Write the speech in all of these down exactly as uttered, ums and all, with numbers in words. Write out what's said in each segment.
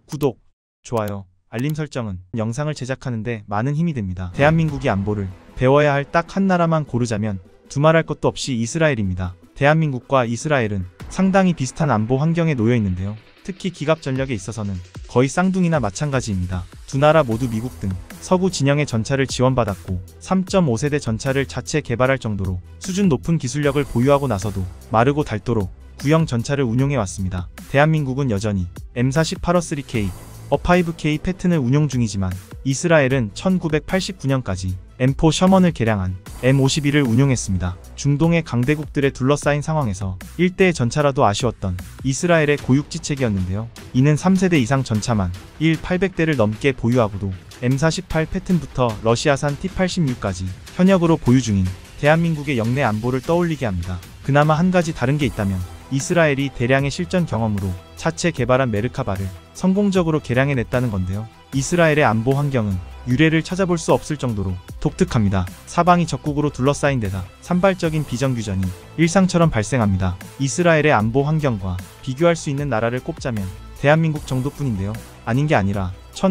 구독, 좋아요, 알림 설정은 영상을 제작하는데 많은 힘이 됩니다. 대한민국이 안보를 배워야 할 딱 한 나라만 고르자면 두말할 것도 없이 이스라엘입니다. 대한민국과 이스라엘은 상당히 비슷한 안보 환경에 놓여 있는데요. 특히 기갑 전력에 있어서는 거의 쌍둥이나 마찬가지입니다. 두 나라 모두 미국 등 서구 진영의 전차를 지원받았고 삼 점 오 세대 전차를 자체 개발할 정도로 수준 높은 기술력을 보유하고 나서도 마르고 닳도록 구형 전차를 운용해왔습니다. 대한민국은 여전히 엠 사십팔 어 쓰리 케이, 어 파이브 케이 패튼을 운용 중이지만 이스라엘은 천구백팔십구 년까지 엠 사 셔먼을 개량한 엠 오십일을 운용했습니다. 중동의 강대국들에 둘러싸인 상황에서 일대의 전차라도 아쉬웠던 이스라엘의 고육지책이었는데요. 이는 삼 세대 이상 전차만 일 팔백 대를 넘게 보유하고도 엠 사십팔 패튼부터 러시아산 티 팔십육까지 현역으로 보유 중인 대한민국의 영내 안보를 떠올리게 합니다. 그나마 한 가지 다른 게 있다면 이스라엘이 대량의 실전 경험으로 자체 개발한 메르카바를 성공적으로 개량해냈다는 건데요. 이스라엘의 안보 환경은 유례를 찾아볼 수 없을 정도로 독특합니다. 사방이 적국으로 둘러싸인 데다 산발적인 비정규전이 일상처럼 발생합니다. 이스라엘의 안보 환경과 비교할 수 있는 나라를 꼽자면 대한민국 정도뿐인데요. 아닌 게 아니라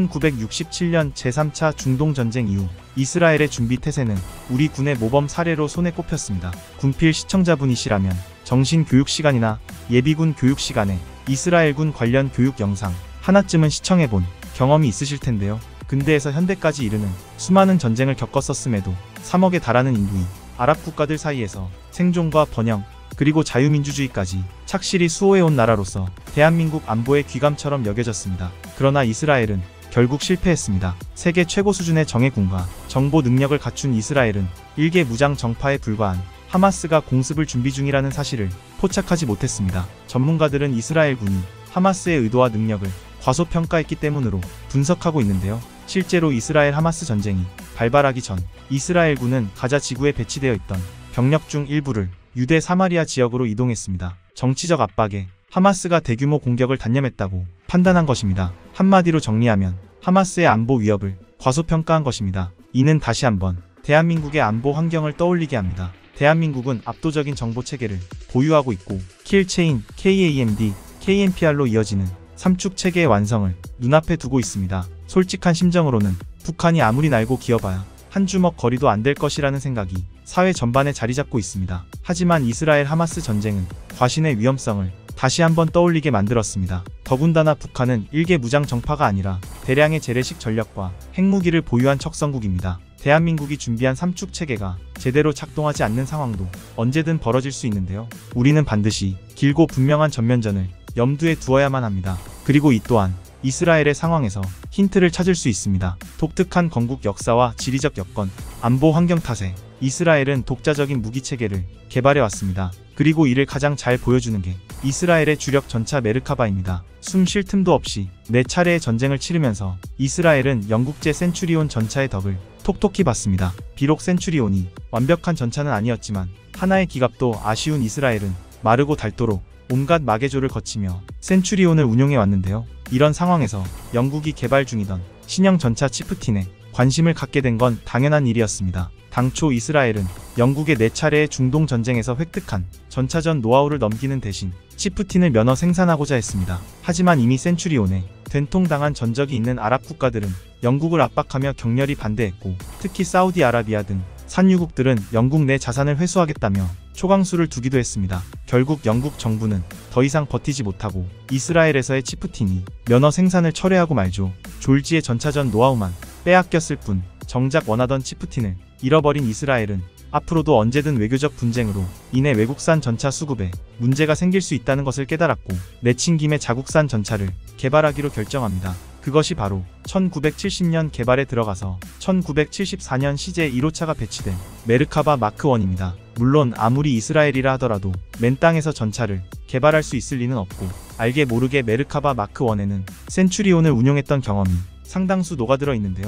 천구백육십칠 년 제삼 차 중동전쟁 이후 이스라엘의 준비 태세는 우리 군의 모범 사례로 손에 꼽혔습니다. 군필 시청자분이시라면 정신교육시간이나 예비군 교육시간에 이스라엘군 관련 교육 영상 하나쯤은 시청해본 경험이 있으실 텐데요. 근대에서 현대까지 이르는 수많은 전쟁을 겪었었음에도 삼억에 달하는 인구인 아랍 국가들 사이에서 생존과 번영, 그리고 자유민주주의까지 착실히 수호해온 나라로서 대한민국 안보의 귀감처럼 여겨졌습니다. 그러나 이스라엘은 결국 실패했습니다. 세계 최고 수준의 정예군과 정보 능력을 갖춘 이스라엘은 일개 무장 정파에 불과한 하마스가 공습을 준비 중이라는 사실을 포착하지 못했습니다. 전문가들은 이스라엘군이 하마스의 의도와 능력을 과소평가했기 때문으로 분석하고 있는데요. 실제로 이스라엘 하마스 전쟁이 발발하기 전 이스라엘군은 가자 지구에 배치되어 있던 병력 중 일부를 유대 사마리아 지역으로 이동했습니다. 정치적 압박에 하마스가 대규모 공격을 단념했다고 판단한 것입니다. 한마디로 정리하면 하마스의 안보 위협을 과소평가한 것입니다. 이는 다시 한번 대한민국의 안보 환경을 떠올리게 합니다. 대한민국은 압도적인 정보체계를 보유하고 있고 킬체인, 케이에이엠디, 케이엠피알로 이어지는 삼축 체계의 완성을 눈앞에 두고 있습니다. 솔직한 심정으로는 북한이 아무리 날고 기어봐야 한 주먹 거리도 안 될 것이라는 생각이 사회 전반에 자리 잡고 있습니다. 하지만 이스라엘 하마스 전쟁은 과신의 위험성을 다시 한번 떠올리게 만들었습니다. 더군다나 북한은 일개 무장 정파가 아니라 대량의 재래식 전력과 핵무기를 보유한 척성국입니다. 대한민국이 준비한 삼축 체계가 제대로 작동하지 않는 상황도 언제든 벌어질 수 있는데요. 우리는 반드시 길고 분명한 전면전을 염두에 두어야만 합니다. 그리고 이 또한 이스라엘의 상황에서 힌트를 찾을 수 있습니다. 독특한 건국 역사와 지리적 여건, 안보 환경 탓에 이스라엘은 독자적인 무기체계를 개발해왔습니다. 그리고 이를 가장 잘 보여주는 게 이스라엘의 주력 전차 메르카바입니다. 숨 쉴 틈도 없이 네 차례의 전쟁을 치르면서 이스라엘은 영국제 센츄리온 전차의 덕을 톡톡히 봤습니다. 비록 센츄리온이 완벽한 전차는 아니었지만 하나의 기갑도 아쉬운 이스라엘은 마르고 닳도록 온갖 마개조를 거치며 센츄리온을 운용해왔는데요. 이런 상황에서 영국이 개발 중이던 신형 전차 치프틴에 관심을 갖게 된 건 당연한 일이었습니다. 당초 이스라엘은 영국의 네 차례의 중동 전쟁에서 획득한 전차전 노하우를 넘기는 대신 치프틴을 면허 생산하고자 했습니다. 하지만 이미 센츄리온에 된통당한 전적이 있는 아랍 국가들은 영국을 압박하며 격렬히 반대했고 특히 사우디아라비아 등 산유국들은 영국 내 자산을 회수하겠다며 초강수를 두기도 했습니다. 결국 영국 정부는 더 이상 버티지 못하고 이스라엘에서의 치프틴이 면허 생산을 철회하고 말죠. 졸지의 전차전 노하우만 빼앗겼을 뿐 정작 원하던 치프틴을 잃어버린 이스라엘은 앞으로도 언제든 외교적 분쟁으로 인해 외국산 전차 수급에 문제가 생길 수 있다는 것을 깨달았고 내친 김에 자국산 전차를 개발하기로 결정합니다. 그것이 바로 천구백칠십 년 개발에 들어가서 천구백칠십사 년 시제 일 호차가 배치된 메르카바 마크 원입니다. 물론 아무리 이스라엘이라 하더라도 맨 땅에서 전차를 개발할 수 있을 리는 없고 알게 모르게 메르카바 마크 원에는 센츄리온을 운용했던 경험이 상당수 녹아들어 있는데요.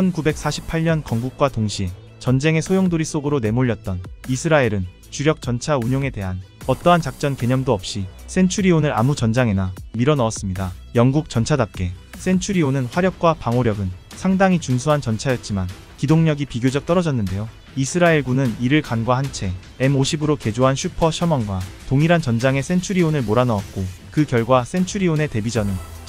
천구백사십팔 년 건국과 동시에 전쟁의 소용돌이 속으로 내몰렸던 이스라엘은 주력 전차 운용에 대한 어떠한 작전 개념도 없이 센츄리온을 아무 전장에나 밀어넣었습니다. 영국 전차답게 센츄리온은 화력과 방호력은 상당히 준수한 전차였지만 기동력이 비교적 떨어졌는데요. 이스라엘군은 이를 간과한 채 엠 오십으로 개조한 슈퍼 셔먼과 동일한 전장에 센츄리온을 몰아넣었고 그 결과 센츄리온의 데뷔전은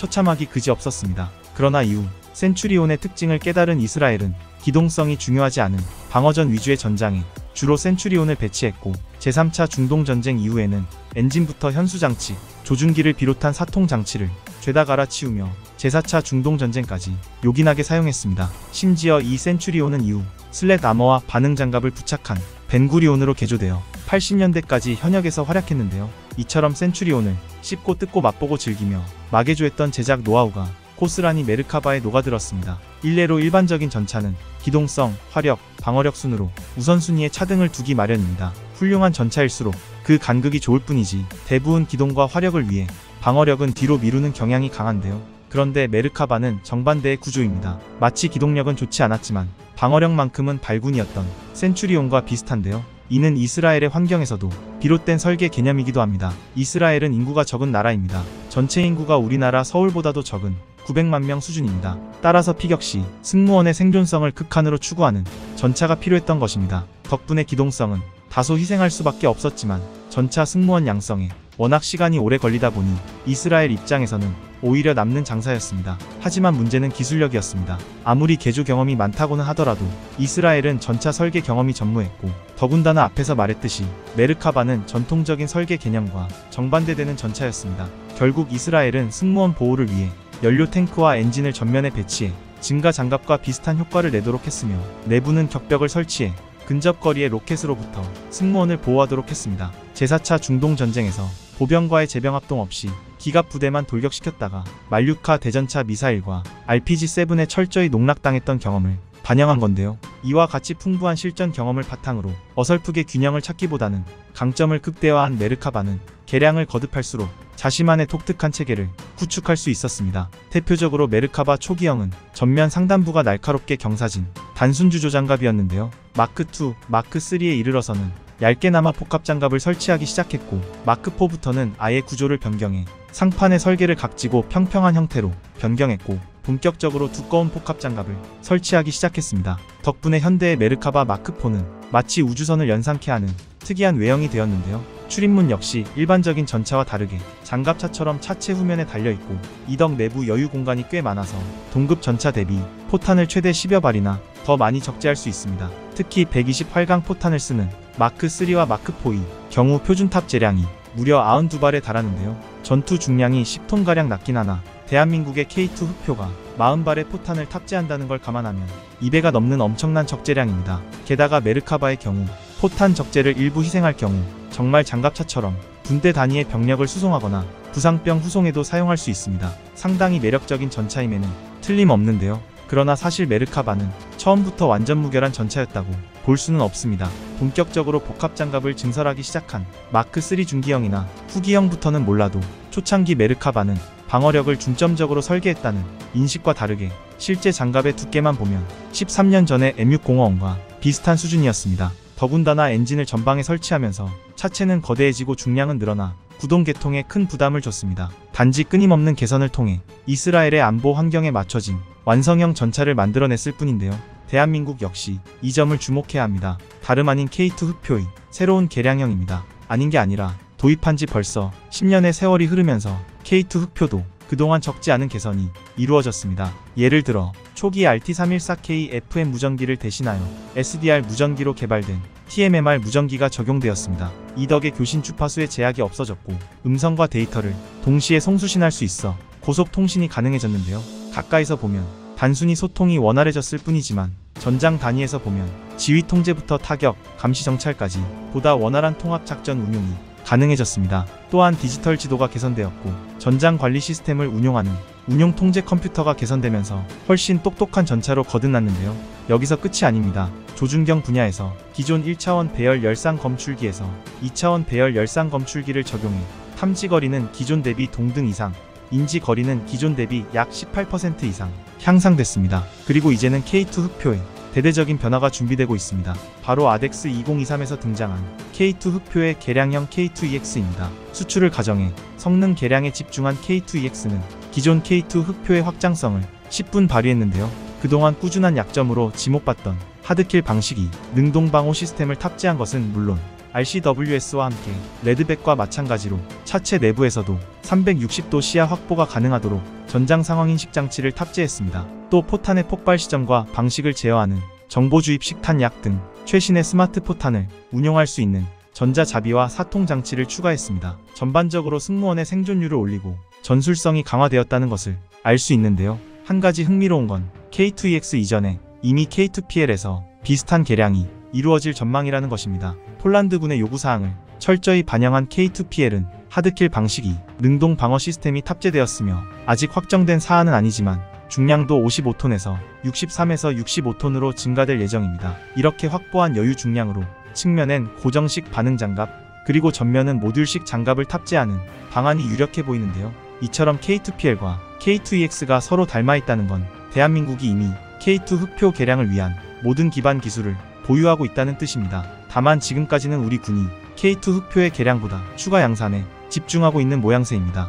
처참하기 그지없었습니다. 그러나 이후 센츄리온의 특징을 깨달은 이스라엘은 기동성이 중요하지 않은 방어전 위주의 전장에 주로 센츄리온을 배치했고, 제삼 차 중동전쟁 이후에는 엔진부터 현수장치, 조준기를 비롯한 사통장치를 죄다 갈아치우며 제사 차 중동전쟁까지 요긴하게 사용했습니다. 심지어 이 센츄리온은 이후 슬랫 아머와 반응장갑을 부착한 벤구리온으로 개조되어 팔십 년대까지 현역에서 활약했는데요. 이처럼 센츄리온을 씹고 뜯고 맛보고 즐기며 마개조했던 제작 노하우가 고스란히 메르카바에 녹아들었습니다. 일례로 일반적인 전차는 기동성, 화력, 방어력 순으로 우선순위에 차등을 두기 마련입니다. 훌륭한 전차일수록 그 간극이 좋을 뿐이지 대부분 기동과 화력을 위해 방어력은 뒤로 미루는 경향이 강한데요. 그런데 메르카바는 정반대의 구조입니다. 마치 기동력은 좋지 않았지만 방어력만큼은 발군이었던 센츄리온과 비슷한데요. 이는 이스라엘의 환경에서도 비롯된 설계 개념이기도 합니다. 이스라엘은 인구가 적은 나라입니다. 전체 인구가 우리나라 서울보다도 적은 구백만 명 수준입니다. 따라서 피격 시 승무원의 생존성을 극한으로 추구하는 전차가 필요했던 것입니다. 덕분에 기동성은 다소 희생할 수밖에 없었지만 전차 승무원 양성에 워낙 시간이 오래 걸리다 보니 이스라엘 입장에서는 오히려 남는 장사였습니다. 하지만 문제는 기술력이었습니다. 아무리 개조 경험이 많다고는 하더라도 이스라엘은 전차 설계 경험이 전무했고, 더군다나 앞에서 말했듯이 메르카바는 전통적인 설계 개념과 정반대되는 전차였습니다. 결국 이스라엘은 승무원 보호를 위해 연료 탱크와 엔진을 전면에 배치해 증가 장갑과 비슷한 효과를 내도록 했으며, 내부는 격벽을 설치해 근접거리의 로켓으로부터 승무원을 보호하도록 했습니다. 제사 차 중동전쟁에서 보병과의 제병합동 없이 기갑 부대만 돌격시켰다가 말류카 대전차 미사일과 알피지 세븐에 철저히 농락당했던 경험을 반영한 건데요. 이와 같이 풍부한 실전 경험을 바탕으로 어설프게 균형을 찾기보다는 강점을 극대화한 메르카바는 개량을 거듭할수록 자신만의 독특한 체계를 구축할 수 있었습니다. 대표적으로 메르카바 초기형은 전면 상단부가 날카롭게 경사진 단순 주조 장갑이었는데요. 마크 투, 마크 쓰리에 이르러서는 얇게나마 복합 장갑을 설치하기 시작했고, 마크 포부터는 아예 구조를 변경해 상판의 설계를 각지고 평평한 형태로 변경했고, 본격적으로 두꺼운 복합 장갑을 설치하기 시작했습니다. 덕분에 현대의 메르카바 마크 포는 마치 우주선을 연상케 하는 특이한 외형이 되었는데요. 출입문 역시 일반적인 전차와 다르게 장갑차처럼 차체 후면에 달려있고, 이덕 내부 여유 공간이 꽤 많아서 동급 전차 대비 포탄을 최대 십여 발이나 더 많이 적재할 수 있습니다. 특히 백이십 활강 포탄을 쓰는 마크 쓰리와 마크 포의 경우 표준 탑 재량이 무려 구십이 발에 달하는데요. 전투 중량이 십 톤가량 낮긴 하나 대한민국의 케이 투 흑표가 사십 발의 포탄을 탑재한다는 걸 감안하면 이 배가 넘는 엄청난 적재량입니다. 게다가 메르카바의 경우 포탄 적재를 일부 희생할 경우 정말 장갑차처럼 분대 단위의 병력을 수송하거나 부상병 후송에도 사용할 수 있습니다. 상당히 매력적인 전차임에는 틀림없는데요. 그러나 사실 메르카바는 처음부터 완전 무결한 전차였다고 볼 수는 없습니다. 본격적으로 복합 장갑을 증설하기 시작한 마크 쓰리 중기형이나 후기형부터는 몰라도 초창기 메르카바는 방어력을 중점적으로 설계했다는 인식과 다르게 실제 장갑의 두께만 보면 십삼 년 전의 엠 육공오원과 비슷한 수준이었습니다. 더군다나 엔진을 전방에 설치하면서 차체는 거대해지고 중량은 늘어나 구동 계통에 큰 부담을 줬습니다. 단지 끊임없는 개선을 통해 이스라엘의 안보 환경에 맞춰진 완성형 전차를 만들어냈을 뿐인데요. 대한민국 역시 이 점을 주목해야 합니다. 다름 아닌 케이 투 흑표의 새로운 개량형입니다. 아닌 게 아니라 도입한 지 벌써 십 년의 세월이 흐르면서 케이 투 흑표도 그동안 적지 않은 개선이 이루어졌습니다. 예를 들어 초기 알 티 삼백십사 케이 에프 엠 무전기를 대신하여 에스 디 알 무전기로 개발된 티 엠 엠 알 무전기가 적용되었습니다. 이 덕에 교신 주파수의 제약이 없어졌고, 음성과 데이터를 동시에 송수신할 수 있어 고속 통신이 가능해졌는데요. 가까이서 보면 단순히 소통이 원활해졌을 뿐이지만 전장 단위에서 보면 지휘 통제부터 타격, 감시 정찰까지 보다 원활한 통합 작전 운용이 가능해졌습니다. 또한 디지털 지도가 개선되었고, 전장 관리 시스템을 운용하는 운용 통제 컴퓨터가 개선되면서 훨씬 똑똑한 전차로 거듭났는데요. 여기서 끝이 아닙니다. 조준경 분야에서 기존 일 차원 배열 열상 검출기에서 이 차원 배열 열상 검출기를 적용해 탐지 거리는 기존 대비 동등 이상, 인지 거리는 기존 대비 약 십팔 퍼센트 이상 향상됐습니다. 그리고 이제는 케이 투 흑표에 대대적인 변화가 준비되고 있습니다. 바로 아덱스 이천이십삼에서 등장한 케이 투 흑표의 개량형 케이 투 이 엑스입니다. 수출을 가정해 성능 개량에 집중한 케이 투 이 엑스는 기존 케이 투 흑표의 확장성을 십 분 발휘했는데요. 그동안 꾸준한 약점으로 지목받던 하드킬 방식이 능동방호 시스템을 탑재한 것은 물론 알씨더블유에스와 함께 레드백과 마찬가지로 차체 내부에서도 삼백육십 도 시야 확보가 가능하도록 전장 상황 인식 장치를 탑재했습니다. 또 포탄의 폭발 시점과 방식을 제어하는 정보 주입 식탄약 등 최신의 스마트 포탄을 운용할 수 있는 전자자비와 사통 장치를 추가했습니다. 전반적으로 승무원의 생존율을 올리고 전술성이 강화되었다는 것을 알 수 있는데요. 한 가지 흥미로운 건 케이 투 이엑스 이전에 이미 케이 투 피엘에서 비슷한 개량이 이루어질 전망이라는 것입니다. 폴란드군의 요구사항을 철저히 반영한 케이 투 피엘은 하드킬 방식이 능동 방어 시스템이 탑재되었으며 아직 확정된 사안은 아니지만 중량도 오십오 톤에서 육십삼에서 육십오 톤으로 증가될 예정입니다. 이렇게 확보한 여유 중량으로 측면엔 고정식 반응 장갑, 그리고 전면은 모듈식 장갑을 탑재하는 방안이 유력해 보이는데요. 이처럼 케이 투 피엘과 케이 투 이엑스가 서로 닮아있다는 건 대한민국이 이미 케이 투 흑표 개량을 위한 모든 기반 기술을 보유하고 있다는 뜻입니다. 다만 지금까지는 우리 군이 케이 투 흑표의 개량보다 추가 양산에 집중하고 있는 모양새입니다.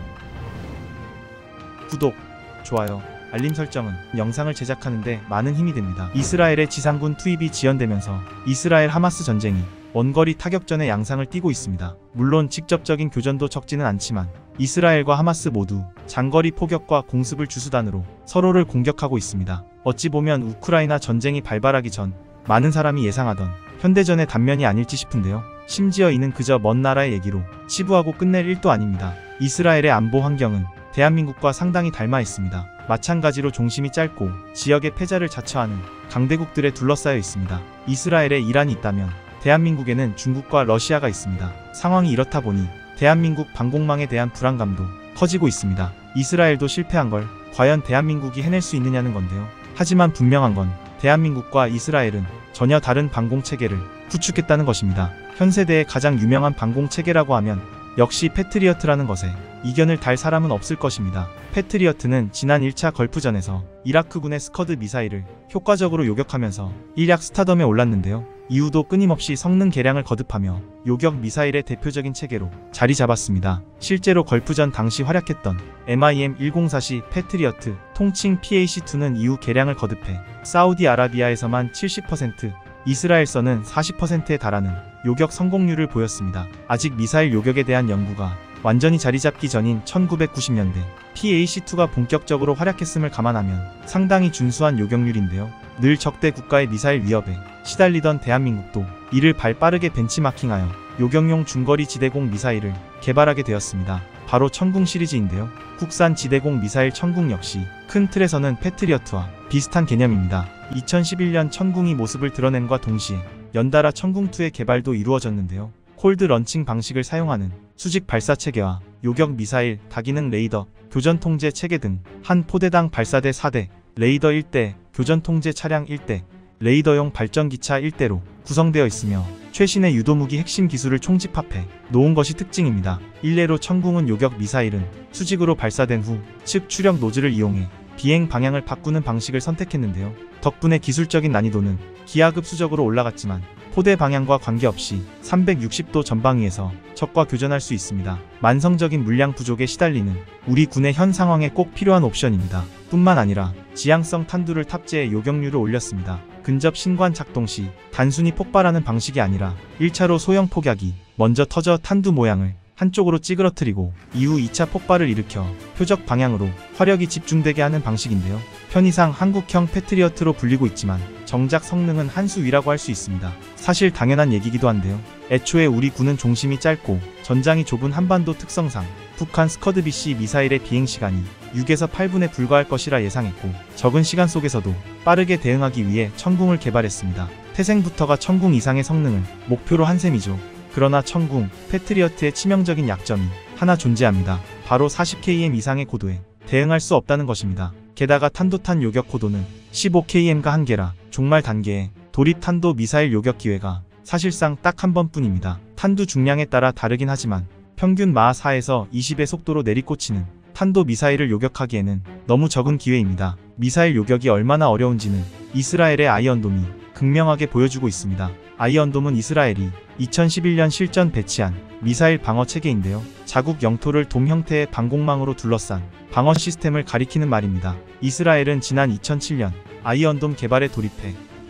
구독, 좋아요, 알림 설정은 영상을 제작하는데 많은 힘이 됩니다. 이스라엘의 지상군 투입이 지연되면서 이스라엘 하마스 전쟁이 원거리 타격전의 양상을 띠고 있습니다. 물론 직접적인 교전도 적지는 않지만 이스라엘과 하마스 모두 장거리 포격과 공습을 주수단으로 서로를 공격하고 있습니다. 어찌 보면 우크라이나 전쟁이 발발하기 전 많은 사람이 예상하던 현대전의 단면이 아닐지 싶은데요. 심지어 이는 그저 먼 나라의 얘기로 치부하고 끝낼 일도 아닙니다. 이스라엘의 안보 환경은 대한민국과 상당히 닮아 있습니다. 마찬가지로 종심이 짧고 지역의 패자를 자처하는 강대국들에 둘러싸여 있습니다. 이스라엘에 이란이 있다면 대한민국에는 중국과 러시아가 있습니다. 상황이 이렇다 보니 대한민국 방공망에 대한 불안감도 커지고 있습니다. 이스라엘도 실패한 걸 과연 대한민국이 해낼 수 있느냐는 건데요. 하지만 분명한 건 대한민국과 이스라엘은 전혀 다른 방공체계를 구축했다는 것입니다. 현 세대의 가장 유명한 방공체계라고 하면 역시 패트리어트라는 것에 이견을 달 사람은 없을 것입니다. 패트리어트는 지난 일 차 걸프전에서 이라크군의 스커드 미사일을 효과적으로 요격하면서 일약 스타덤에 올랐는데요. 이후도 끊임없이 성능 개량을 거듭하며 요격 미사일의 대표적인 체계로 자리 잡았습니다. 실제로 걸프전 당시 활약했던 엠아이엠 백사시 패트리어트 통칭 피에이씨 투는 이후 개량을 거듭해 사우디아라비아에서만 칠십 퍼센트, 이스라엘서는 사십 퍼센트에 달하는 요격 성공률을 보였습니다. 아직 미사일 요격에 대한 연구가 완전히 자리 잡기 전인 천구백구십 년대 피에이씨 투가 본격적으로 활약했음을 감안하면 상당히 준수한 요격률인데요. 늘 적대 국가의 미사일 위협에 시달리던 대한민국도 이를 발빠르게 벤치마킹하여 요격용 중거리 지대공 미사일을 개발하게 되었습니다. 바로 천궁 시리즈인데요. 국산 지대공 미사일 천궁 역시 큰 틀에서는 패트리어트와 비슷한 개념입니다. 이천십일 년 천궁이 모습을 드러낸과 동시에 연달아 천궁투의 개발도 이루어졌는데요. 콜드 런칭 방식을 사용하는 수직 발사 체계와 요격 미사일, 다기능 레이더, 교전 통제 체계 등 한 포대당 발사대 사 대, 레이더 일 대, 교전 통제 차량 일 대, 레이더용 발전기차 일 대로 구성되어 있으며 최신의 유도무기 핵심 기술을 총집합해 놓은 것이 특징입니다. 일례로 천궁은 요격 미사일은 수직으로 발사된 후 측 추력 노즐을 이용해 비행 방향을 바꾸는 방식을 선택했는데요. 덕분에 기술적인 난이도는 기하급수적으로 올라갔지만 포대 방향과 관계없이 삼백육십 도 전방위에서 적과 교전할 수 있습니다. 만성적인 물량 부족에 시달리는 우리 군의 현 상황에 꼭 필요한 옵션입니다. 뿐만 아니라 지향성 탄두를 탑재해 요격률을 올렸습니다. 근접 신관 작동 시 단순히 폭발하는 방식이 아니라 일 차로 소형 폭약이 먼저 터져 탄두 모양을 한쪽으로 찌그러뜨리고 이후 이 차 폭발을 일으켜 표적 방향으로 화력이 집중되게 하는 방식인데요. 편의상 한국형 패트리어트로 불리고 있지만 정작 성능은 한 수 위라고 할 수 있습니다. 사실 당연한 얘기기도 한데요. 애초에 우리 군은 종심이 짧고 전장이 좁은 한반도 특성상 북한 스커드 비씨 미사일의 비행시간이 육에서 팔 분에 불과할 것이라 예상했고 적은 시간 속에서도 빠르게 대응하기 위해 천궁을 개발했습니다. 태생부터가 천궁 이상의 성능을 목표로 한 셈이죠. 그러나 천궁, 패트리어트의 치명적인 약점이 하나 존재합니다. 바로 사십 킬로미터 이상의 고도에 대응할 수 없다는 것입니다. 게다가 탄도탄 요격 고도는 십오 킬로미터가 한계라 종말 단계에 도립 탄도 미사일 요격 기회가 사실상 딱 한 번뿐입니다. 탄두 중량에 따라 다르긴 하지만 평균 마하 사에서 이십의 속도로 내리꽂히는 탄도 미사일을 요격하기에는 너무 적은 기회입니다. 미사일 요격이 얼마나 어려운지는 이스라엘의 아이언돔이 극명하게 보여주고 있습니다. 아이언돔은 이스라엘이 이천십일 년 실전 배치한 미사일 방어 체계인데요. 자국 영토를 돔 형태의 방공망으로 둘러싼 방어 시스템을 가리키는 말입니다. 이스라엘은 지난 이천칠 년 아이언돔 개발에 돌입해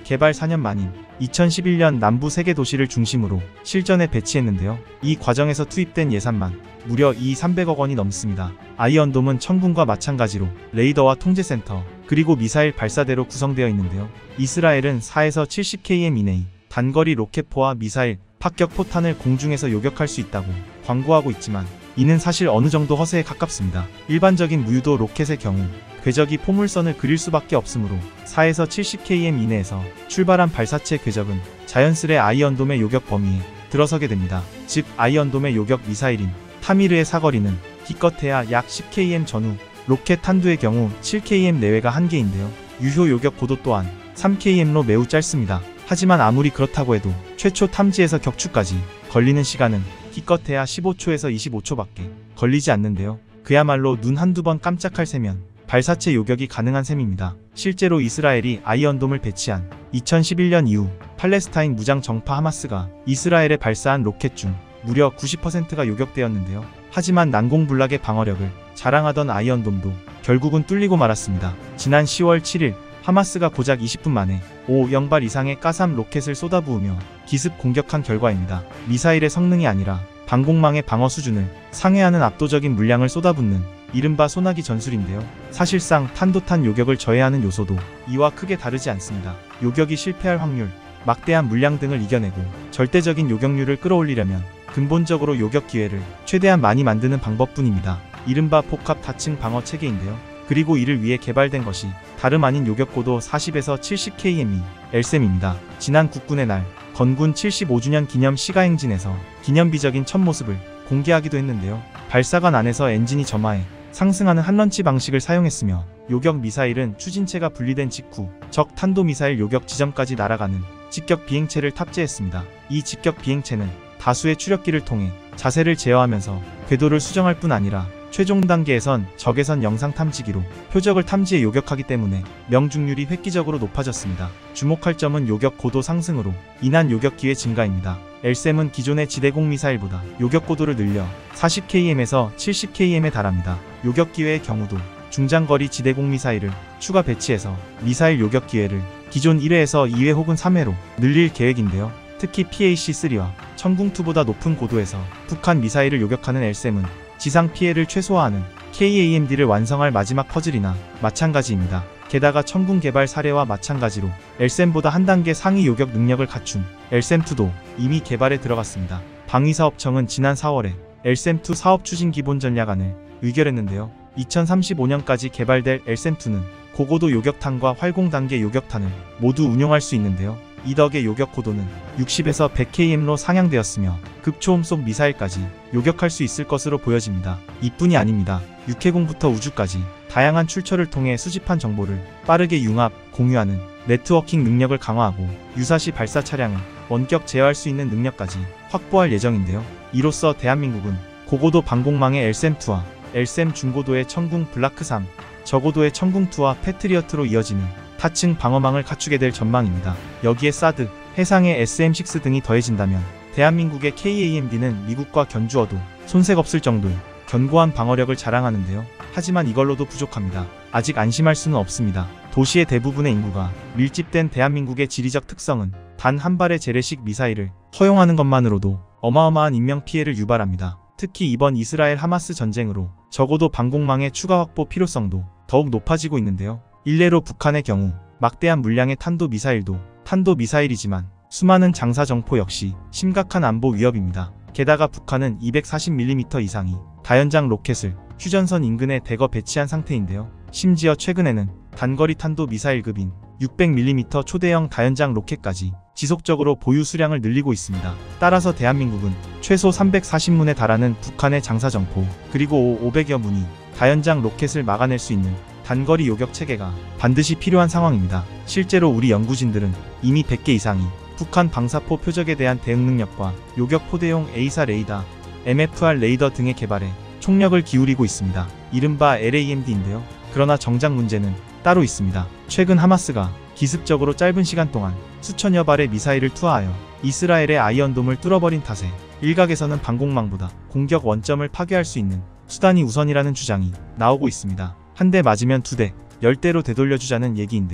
개발 사 년 만인 이천십일 년 남부 세 개 도시를 중심으로 실전에 배치했는데요. 이 과정에서 투입된 예산만 무려 이천삼백억 원이 넘습니다. 아이언돔은 천군과 마찬가지로 레이더와 통제센터, 그리고 미사일 발사대로 구성되어 있는데요. 이스라엘은 사에서 칠십 킬로미터 이내의 단거리 로켓포와 미사일, 파격 포탄을 공중에서 요격할 수 있다고 광고하고 있지만 이는 사실 어느 정도 허세에 가깝습니다. 일반적인 무유도 로켓의 경우 궤적이 포물선을 그릴 수밖에 없으므로 사에서 칠십 킬로미터 이내에서 출발한 발사체 궤적은 자연스레 아이언돔의 요격 범위에 들어서게 됩니다. 즉 아이언돔의 요격 미사일인 타미르의 사거리는 기껏해야 약 십 킬로미터 전후, 로켓 탄두의 경우 칠 킬로미터 내외가 한계인데요. 유효 요격 고도 또한 삼 킬로미터로 매우 짧습니다. 하지만 아무리 그렇다고 해도 최초 탐지에서 격추까지 걸리는 시간은 기껏해야 십오 초에서 이십오 초밖에 걸리지 않는데요. 그야말로 눈 한두 번 깜짝할 새면 발사체 요격이 가능한 셈입니다. 실제로 이스라엘이 아이언돔을 배치한 이천십일 년 이후 팔레스타인 무장 정파 하마스가 이스라엘에 발사한 로켓 중 무려 구십 퍼센트가 요격되었는데요. 하지만 난공불락의 방어력을 자랑하던 아이언돔도 결국은 뚫리고 말았습니다. 지난 시월 칠일 하마스가 고작 이십 분 만에 오 영발 이상의 가삼 로켓을 쏟아부으며 기습 공격한 결과입니다. 미사일의 성능이 아니라 방공망의 방어 수준을 상회하는 압도적인 물량을 쏟아붓는 이른바 소나기 전술인데요. 사실상 탄도탄 요격을 저해하는 요소도 이와 크게 다르지 않습니다. 요격이 실패할 확률, 막대한 물량 등을 이겨내고 절대적인 요격률을 끌어올리려면 근본적으로 요격 기회를 최대한 많이 만드는 방법뿐입니다. 이른바 복합 다층 방어 체계인데요. 그리고 이를 위해 개발된 것이 다름 아닌 요격고도 사십에서 칠십 킬로미터 엘셈입니다. 지난 국군의 날 건군 칠십오 주년 기념 시가행진에서 기념비적인 첫 모습을 공개하기도 했는데요. 발사관 안에서 엔진이 점화해 상승하는 한런치 방식을 사용했으며 요격 미사일은 추진체가 분리된 직후 적 탄도미사일 요격 지점까지 날아가는 직격 비행체를 탑재했습니다. 이 직격 비행체는 다수의 추력기를 통해 자세를 제어하면서 궤도를 수정할 뿐 아니라 최종 단계에선 적외선 영상 탐지기로 표적을 탐지해 요격하기 때문에 명중률이 획기적으로 높아졌습니다. 주목할 점은 요격 고도 상승으로 인한 요격 기회 증가입니다. 엘셈은 기존의 지대공 미사일보다 요격 고도를 늘려 사십 킬로미터에서 칠십 킬로미터에 달합니다. 요격 기회의 경우도 중장거리 지대공 미사일을 추가 배치해서 미사일 요격 기회를 기존 일 회에서 이 회 혹은 삼 회로 늘릴 계획인데요. 특히 피에이씨 쓰리와 천궁이보다 높은 고도에서 북한 미사일을 요격하는 엘셈은 지상 피해를 최소화하는 케이에이엠디를 완성할 마지막 퍼즐이나 마찬가지입니다. 게다가 천궁 개발 사례와 마찬가지로 엘셈보다 한 단계 상위 요격 능력을 갖춘 엘셈이도 이미 개발에 들어갔습니다. 방위사업청은 지난 사월에 엘셈이 사업 추진 기본 전략안을 의결했는데요. 이천삼십오 년까지 개발될 엘셈이는 고고도 요격탄과 활공 단계 요격탄을 모두 운용할 수 있는데요. 이 덕에 요격 고도는 육십에서 백 킬로미터로 상향되었으며 극초음속 미사일까지 요격할 수 있을 것으로 보여집니다. 이뿐이 아닙니다. 육해공부터 우주까지 다양한 출처를 통해 수집한 정보를 빠르게 융합, 공유하는 네트워킹 능력을 강화하고 유사시 발사 차량을 원격 제어할 수 있는 능력까지 확보할 예정인데요. 이로써 대한민국은 고고도 방공망의 엘셈이와 엘셈 중고도의 천궁 블라크 삼, 저고도의 천궁이와 패트리어트로 이어지는 타층 방어망을 갖추게 될 전망입니다. 여기에 사드, 해상의 에스엠 식스 등이 더해진다면 대한민국의 케이에이엠디는 미국과 견주어도 손색 없을 정도의 견고한 방어력을 자랑하는데요. 하지만 이걸로도 부족합니다. 아직 안심할 수는 없습니다. 도시의 대부분의 인구가 밀집된 대한민국의 지리적 특성은 단 한 발의 재래식 미사일을 허용하는 것만으로도 어마어마한 인명피해를 유발합니다. 특히 이번 이스라엘 하마스 전쟁으로 적어도 방공망의 추가 확보 필요성도 더욱 높아지고 있는데요. 일례로 북한의 경우 막대한 물량의 탄도미사일도 탄도미사일이지만 수많은 장사정포 역시 심각한 안보 위협입니다. 게다가 북한은 이백사십 밀리미터 이상의 다연장 로켓을 휴전선 인근에 대거 배치한 상태인데요. 심지어 최근에는 단거리 탄도미사일급인 육백 밀리미터 초대형 다연장 로켓까지 지속적으로 보유 수량을 늘리고 있습니다. 따라서 대한민국은 최소 삼백사십 문에 달하는 북한의 장사정포 그리고 오백여 문의 다연장 로켓을 막아낼 수 있는 단거리 요격 체계가 반드시 필요한 상황입니다. 실제로 우리 연구진들은 이미 백 개 이상이 북한 방사포 표적에 대한 대응 능력과 요격 포대용 에이사 레이더, 엠에프알 레이더 등의 개발에 총력을 기울이고 있습니다. 이른바 엘에이엠디인데요. 그러나 정작 문제는 따로 있습니다. 최근 하마스가 기습적으로 짧은 시간 동안 수천여 발의 미사일을 투하하여 이스라엘의 아이언돔을 뚫어버린 탓에 일각에서는 방공망보다 공격 원점을 파괴할 수 있는 수단이 우선이라는 주장이 나오고 있습니다. 한 대 맞으면 두 대, 열 대로 되돌려주자는 얘기인데요.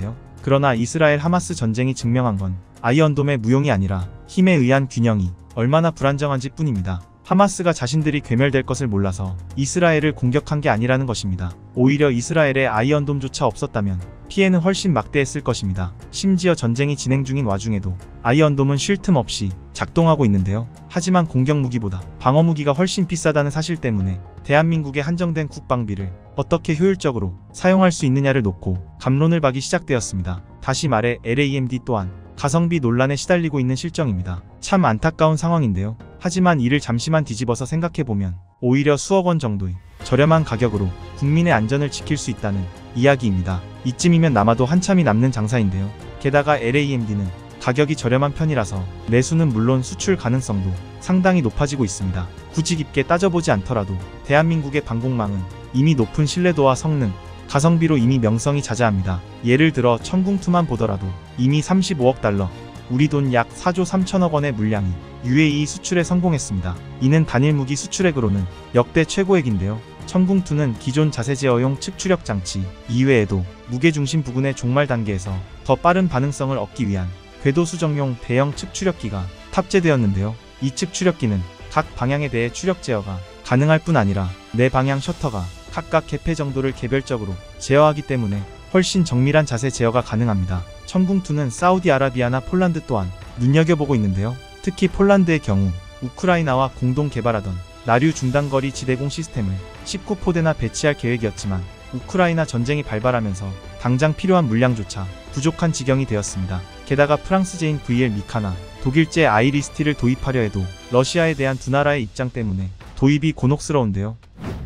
그러나 이스라엘 하마스 전쟁이 증명한 건 아이언돔의 무용이 아니라 힘에 의한 균형이 얼마나 불안정한지 뿐입니다. 하마스가 자신들이 괴멸될 것을 몰라서 이스라엘을 공격한 게 아니라는 것입니다. 오히려 이스라엘에 아이언돔조차 없었다면 피해는 훨씬 막대했을 것입니다. 심지어 전쟁이 진행 중인 와중에도 아이언돔은 쉴 틈 없이 작동하고 있는데요. 하지만 공격 무기보다 방어 무기가 훨씬 비싸다는 사실 때문에 대한민국의 한정된 국방비를 어떻게 효율적으로 사용할 수 있느냐를 놓고 갑론을 박이 시작되었습니다. 다시 말해 램드 또한 가성비 논란에 시달리고 있는 실정입니다. 참 안타까운 상황인데요. 하지만 이를 잠시만 뒤집어서 생각해보면 오히려 수억 원 정도의 저렴한 가격으로 국민의 안전을 지킬 수 있다는 이야기입니다. 이쯤이면 남아도 한참이 남는 장사인데요. 게다가 램드는 가격이 저렴한 편이라서 내수는 물론 수출 가능성도 상당히 높아지고 있습니다. 굳이 깊게 따져보지 않더라도 대한민국의 방공망은 이미 높은 신뢰도와 성능, 가성비로 이미 명성이 자자합니다. 예를 들어 천궁이만 보더라도 이미 삼십오억 달러, 우리 돈 약 사조 삼천억 원의 물량이 유에이이 수출에 성공했습니다. 이는 단일 무기 수출액으로는 역대 최고액인데요. 천궁이는 기존 자세 제어용 측추력 장치 이외에도 무게중심 부근의 종말 단계에서 더 빠른 반응성을 얻기 위한 궤도 수정용 대형 측추력기가 탑재되었는데요. 이 측추력기는 각 방향에 대해 추력 제어가 가능할 뿐 아니라 네 방향 셔터가 각각 개폐 정도를 개별적으로 제어하기 때문에 훨씬 정밀한 자세 제어가 가능합니다. 천궁이는 사우디아라비아나 폴란드 또한 눈여겨보고 있는데요. 특히 폴란드의 경우 우크라이나와 공동 개발하던 나류 중단거리 지대공 시스템을 십구 포대나 배치할 계획이었지만 우크라이나 전쟁이 발발하면서 당장 필요한 물량조차 부족한 지경이 되었습니다. 게다가 프랑스제인 브이엘 미카나 독일제 아이리스티를 도입하려 해도 러시아에 대한 두 나라의 입장 때문에 도입이 곤혹스러운데요.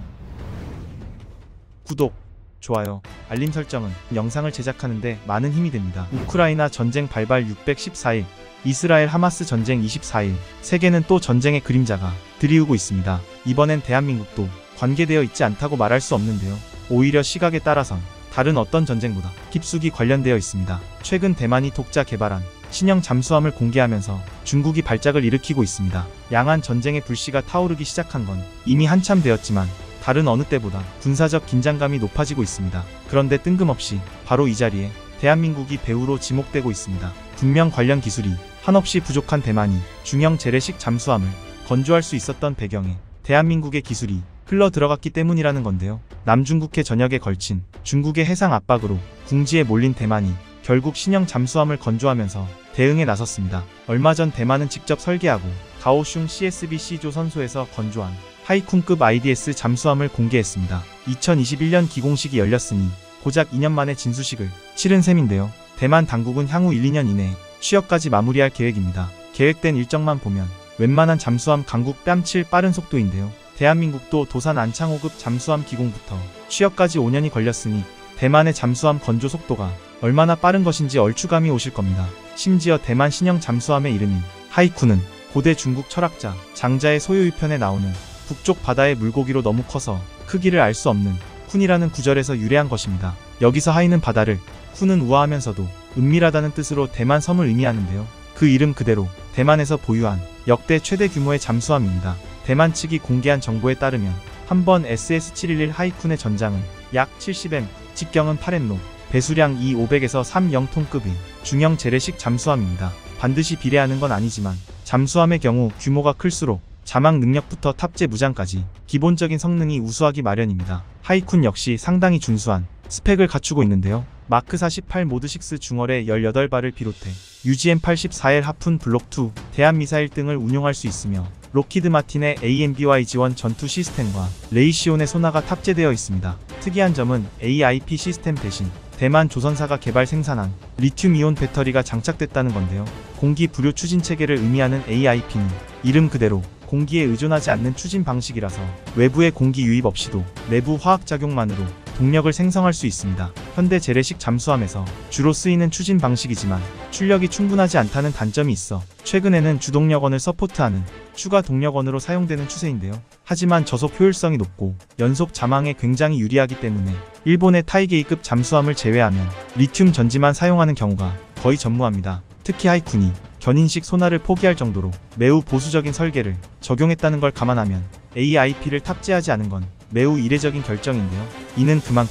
구독, 좋아요, 알림 설정은 영상을 제작하는데 많은 힘이 됩니다. 우크라이나 전쟁 발발 육백십사일, 이스라엘 하마스 전쟁 이십사일, 세계는 또 전쟁의 그림자가 드리우고 있습니다. 이번엔 대한민국도 관계되어 있지 않다고 말할 수 없는데요. 오히려 시각에 따라선 다른 어떤 전쟁보다 깊숙이 관련되어 있습니다. 최근 대만이 독자 개발한 신형 잠수함을 공개하면서 중국이 발작을 일으키고 있습니다. 양안 전쟁의 불씨가 타오르기 시작한 건 이미 한참 되었지만 다른 어느 때보다 군사적 긴장감이 높아지고 있습니다. 그런데 뜬금없이 바로 이 자리에 대한민국이 배후로 지목되고 있습니다. 분명 관련 기술이 한없이 부족한 대만이 중형 재래식 잠수함을 건조할 수 있었던 배경에 대한민국의 기술이 흘러 들어갔기 때문이라는 건데요. 남중국해 전역에 걸친 중국의 해상 압박으로 궁지에 몰린 대만이 결국 신형 잠수함을 건조하면서 대응에 나섰습니다. 얼마 전 대만은 직접 설계하고 가오슝 씨에스비씨 조선소에서 건조한 하이쿤급 아이디에스 잠수함을 공개했습니다. 이천이십일년 기공식이 열렸으니 고작 이 년 만에 진수식을 치른 셈인데요. 대만 당국은 향후 일, 이년 이내에 취역까지 마무리할 계획입니다. 계획된 일정만 보면 웬만한 잠수함 강국 뺨칠 빠른 속도인데요. 대한민국도 도산 안창호급 잠수함 기공부터 취역까지 오 년이 걸렸으니 대만의 잠수함 건조 속도가 얼마나 빠른 것인지 얼추감이 오실 겁니다. 심지어 대만 신형 잠수함의 이름인 하이쿤은 고대 중국 철학자 장자의 소요유편에 나오는 북쪽 바다의 물고기로 너무 커서 크기를 알 수 없는 쿤이라는 구절에서 유래한 것입니다. 여기서 하이는 바다를, 쿤은 우아하면서도 은밀하다는 뜻으로 대만 섬을 의미하는데요. 그 이름 그대로 대만에서 보유한 역대 최대 규모의 잠수함입니다. 대만 측이 공개한 정보에 따르면 한 번 에스에스 칠백십일 하이쿤의 전장은 약 칠십 엠, 직경은 팔 엠로, 배수량 이 오백에서 삼 톤급의 중형 재래식 잠수함입니다. 반드시 비례하는 건 아니지만 잠수함의 경우 규모가 클수록 자막 능력부터 탑재 무장까지 기본적인 성능이 우수하기 마련입니다. 하이쿤 역시 상당히 준수한 스펙을 갖추고 있는데요. 마크 사십팔 모드 육 중월에 열여덟 발을 비롯해 유지엠 팔십사 엘 하푼 블록 이, 대한미사일 등을 운용할 수 있으며 록히드 마틴의 에이엠비와이 지원 전투 시스템과 레이시온의 소나가 탑재되어 있습니다. 특이한 점은 에이아이피 시스템 대신 대만 조선사가 개발 생산한 리튬이온 배터리가 장착됐다는 건데요. 공기 불요 추진 체계를 의미하는 에이아이피는 이름 그대로 공기에 의존하지 않는 추진 방식이라서 외부의 공기 유입 없이도 내부 화학작용만으로 동력을 생성할 수 있습니다. 현대 재래식 잠수함에서 주로 쓰이는 추진 방식이지만 출력이 충분하지 않다는 단점이 있어 최근에는 주동력원을 서포트하는 추가 동력원으로 사용되는 추세인데요. 하지만 저속 효율성이 높고 연속 잠항에 굉장히 유리하기 때문에 일본의 타이게이급 잠수함을 제외하면 리튬 전지만 사용하는 경우가 거의 전무합니다. 특히 하이쿤이 견인식 소나를 포기할 정도로 매우 보수적인 설계를 적용했다는 걸 감안하면 에이아이피를 탑재하지 않은 건 매우 이례적인 결정인데요. 이는 그만큼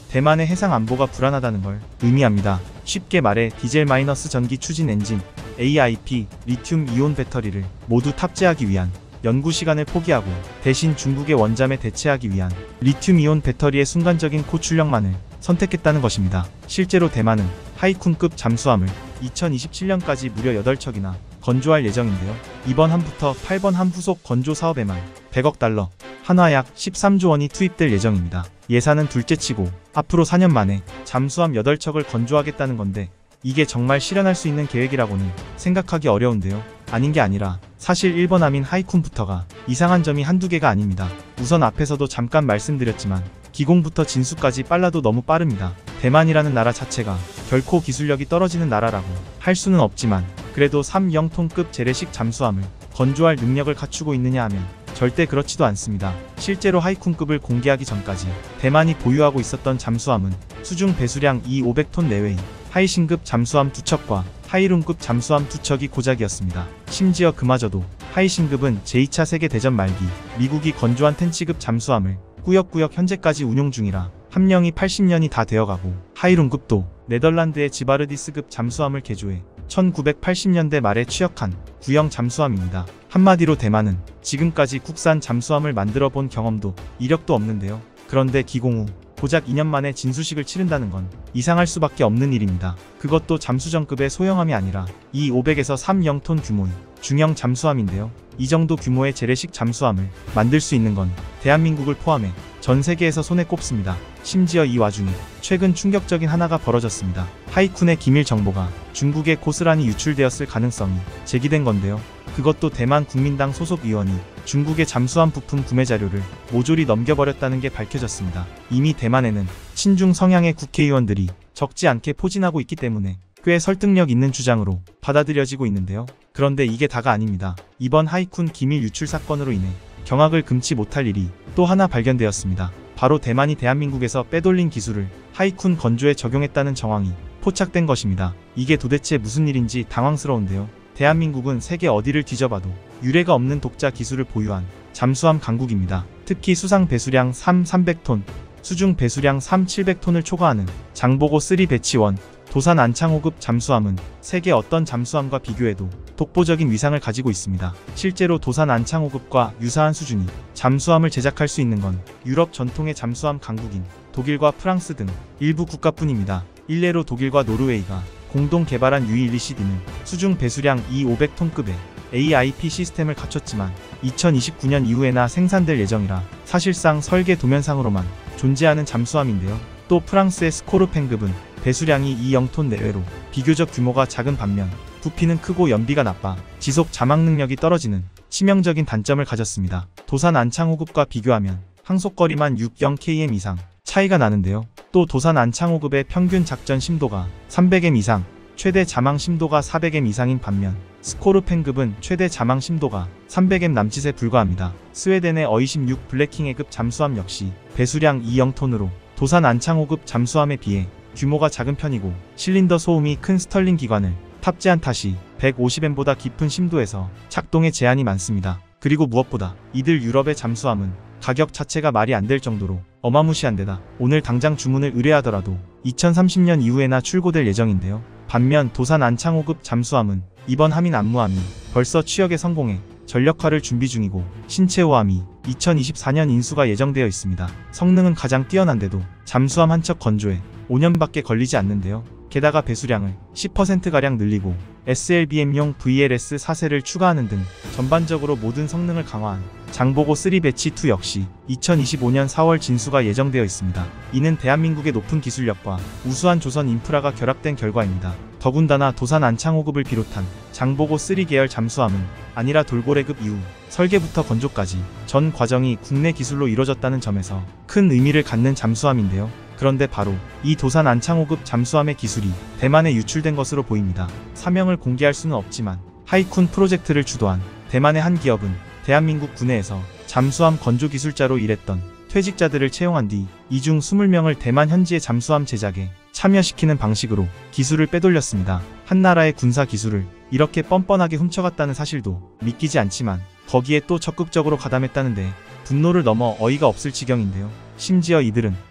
대만의 해상 안보가 불안하다는 걸 의미합니다. 쉽게 말해 디젤 마이너스 전기 추진 엔진, 에이아이피, 리튬 이온 배터리를 모두 탑재하기 위한 연구 시간을 포기하고 대신 중국의 원잠에 대체하기 위한 리튬 이온 배터리의 순간적인 고출력만을 선택했다는 것입니다. 실제로 대만은 하이쿤급 잠수함을 이천이십칠 년까지 무려 여덟 척이나 건조할 예정인데요. 이번 함부터 팔 번 함 후속 건조 사업에만 백억 달러, 한화 약 십삼조 원이 투입될 예정입니다. 예산은 둘째치고 앞으로 사 년 만에 잠수함 여덟 척을 건조하겠다는 건데 이게 정말 실현할 수 있는 계획이라고는 생각하기 어려운데요. 아닌 게 아니라 사실 일 번 함인 하이쿤부터가 이상한 점이 한두 개가 아닙니다. 우선 앞에서도 잠깐 말씀드렸지만 기공부터 진수까지 빨라도 너무 빠릅니다. 대만이라는 나라 자체가 결코 기술력이 떨어지는 나라라고 할 수는 없지만 그래도 삼 톤급 재래식 잠수함을 건조할 능력을 갖추고 있느냐 하면 절대 그렇지도 않습니다. 실제로 하이쿤급을 공개하기 전까지 대만이 보유하고 있었던 잠수함은 수중 배수량 이천오백 톤 내외의 하이신급 잠수함 두 척과 하이룬급 잠수함 두 척이 고작이었습니다. 심지어 그마저도 하이신급은 제이 차 세계대전 말기 미국이 건조한 텐치급 잠수함을 꾸역꾸역 현재까지 운용 중이라 함량이 팔십 년이 다 되어가고 하이룬급도 네덜란드의 지바르디스급 잠수함을 개조해 천구백팔십 년대 말에 취역한 구형 잠수함입니다. 한마디로 대만은 지금까지 국산 잠수함을 만들어 본 경험도 이력도 없는데요. 그런데 기공 후 고작 이 년 만에 진수식을 치른다는 건 이상할 수밖에 없는 일입니다. 그것도 잠수정급의 소형함이 아니라 이천오백에서 삼 톤 규모의 중형 잠수함인데요. 이 정도 규모의 재래식 잠수함을 만들 수 있는 건 대한민국을 포함해 전 세계에서 손에 꼽습니다. 심지어 이 와중에 최근 충격적인 하나가 벌어졌습니다. 하이쿤의 기밀 정보가 중국에 고스란히 유출되었을 가능성이 제기된 건데요. 그것도 대만 국민당 소속 의원이 중국의 잠수함 부품 구매 자료를 모조리 넘겨버렸다는 게 밝혀졌습니다. 이미 대만에는 친중 성향의 국회의원들이 적지 않게 포진하고 있기 때문에 꽤 설득력 있는 주장으로 받아들여지고 있는데요. 그런데 이게 다가 아닙니다. 이번 하이쿤 기밀 유출 사건으로 인해 경악을 금치 못할 일이 또 하나 발견되었습니다. 바로 대만이 대한민국에서 빼돌린 기술을 하이쿤 건조에 적용했다는 정황이 포착된 것입니다. 이게 도대체 무슨 일인지 당황스러운데요. 대한민국은 세계 어디를 뒤져봐도 유례가 없는 독자 기술을 보유한 잠수함 강국입니다. 특히 수상 배수량 삼 삼백 톤, 수중 배수량 삼 칠백 톤을 초과하는 장보고 쓰리 배치원, 도산 안창호급 잠수함은 세계 어떤 잠수함과 비교해도 독보적인 위상을 가지고 있습니다. 실제로 도산 안창호급과 유사한 수준이 잠수함을 제작할 수 있는 건 유럽 전통의 잠수함 강국인 독일과 프랑스 등 일부 국가뿐입니다. 일례로 독일과 노르웨이가 공동 개발한 유이일리씨디는 수중 배수량 이천오백 톤급의 에이아이피 시스템을 갖췄지만 이천이십구 년 이후에나 생산될 예정이라 사실상 설계 도면상으로만 존재하는 잠수함인데요. 또 프랑스의 스코르펜급은 배수량이 이십 톤 내외로 비교적 규모가 작은 반면 부피는 크고 연비가 나빠 지속 자막 능력이 떨어지는 치명적인 단점을 가졌습니다. 도산 안창호급과 비교하면 항속거리만 육십 킬로미터 이상 차이가 나는데요. 또 도산 안창호급의 평균 작전 심도가 삼백 엠 이상, 최대 자망 심도가 사백 엠 이상인 반면 스코르펜급은 최대 자망 심도가 삼백 엠 남짓에 불과합니다. 스웨덴의 어이십육 블래킹해급 잠수함 역시 배수량 이십 톤으로 도산 안창호급 잠수함에 비해 규모가 작은 편이고 실린더 소음이 큰 스털링 기관을 탑재한 탓이 백오십 엠보다 깊은 심도에서 작동에 제한이 많습니다. 그리고 무엇보다 이들 유럽의 잠수함은 가격 자체가 말이 안 될 정도로 어마무시한 데다 오늘 당장 주문을 의뢰하더라도 이천삼십 년 이후에나 출고될 예정인데요. 반면 도산 안창호급 잠수함은 이번 함인 안무함이 벌써 취역에 성공해 전력화를 준비 중이고 신체호함이 이천이십사 년 인수가 예정되어 있습니다. 성능은 가장 뛰어난데도 잠수함 한 척 건조에 오 년밖에 걸리지 않는데요. 게다가 배수량을 십 퍼센트가량 늘리고 에스엘비엠용 브이엘에스 사 세를 추가하는 등 전반적으로 모든 성능을 강화한 장보고 쓰리 배치 투 역시 이천이십오 년 사월 진수가 예정되어 있습니다. 이는 대한민국의 높은 기술력과 우수한 조선 인프라가 결합된 결과입니다. 더군다나 도산 안창호급을 비롯한 장보고 쓰리 계열 잠수함은 아니라 돌고래급 이후 설계부터 건조까지 전 과정이 국내 기술로 이뤄졌다는 점에서 큰 의미를 갖는 잠수함인데요. 그런데 바로 이 도산 안창호급 잠수함의 기술이 대만에 유출된 것으로 보입니다. 사명을 공개할 수는 없지만 하이쿤 프로젝트를 주도한 대만의 한 기업은 대한민국 군내에서 잠수함 건조 기술자로 일했던 퇴직자들을 채용한 뒤 이 중 이십 명을 대만 현지의 잠수함 제작에 참여시키는 방식으로 기술을 빼돌렸습니다. 한 나라의 군사 기술을 이렇게 뻔뻔하게 훔쳐갔다는 사실도 믿기지 않지만 거기에 또 적극적으로 가담했다는데 분노를 넘어 어이가 없을 지경인데요. 심지어 이들은